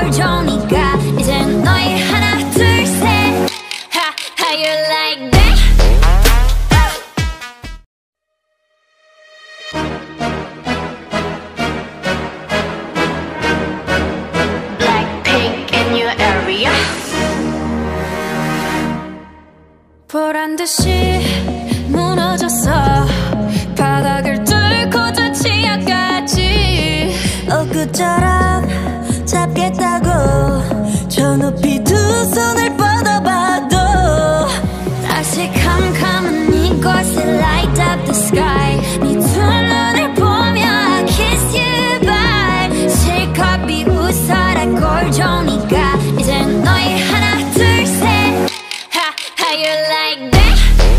걸 좋으니까 이젠 너희 하나 둘 셋 How you like that? Blackpink in your area 보란듯이 무너졌어 바닥을 뚫고 저 지하까지 엊그처럼 잡겠다고 저 높이 두 손을 뻗어봐도 다시 캄캄한 이곳에 light up the sky 네 두 눈을 보며 I kiss you bye 실컷 비웃어라 꼴 좋으니까 이젠 너희 하나 둘 셋 How you like that?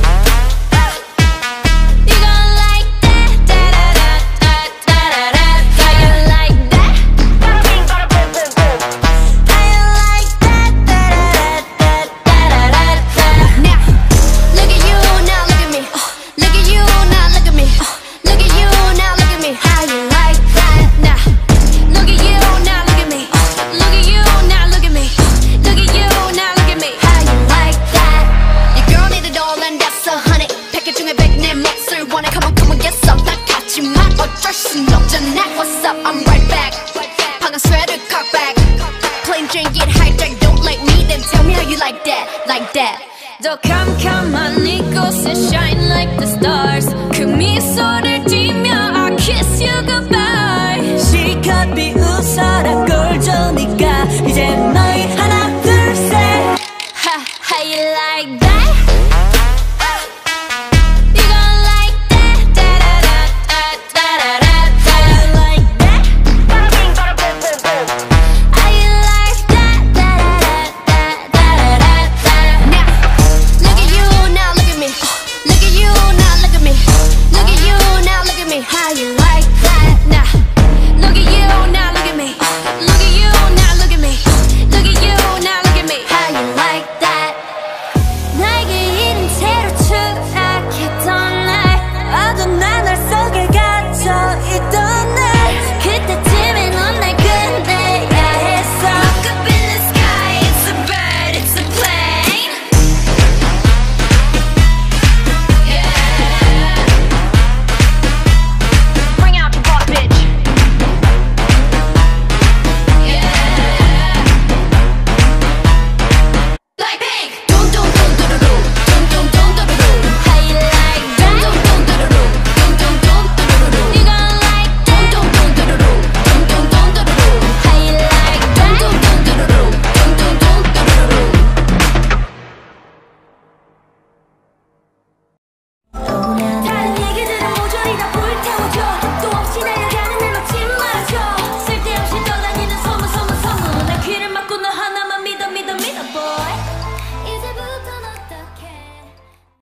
What's up? I'm right back. 방금 sweater cock back. Plain Jane get hijacked. Don't like me, then tell me how you like that, like that. 더 캄캄한 이곳에 shine like the stars. 그 미소를 띠며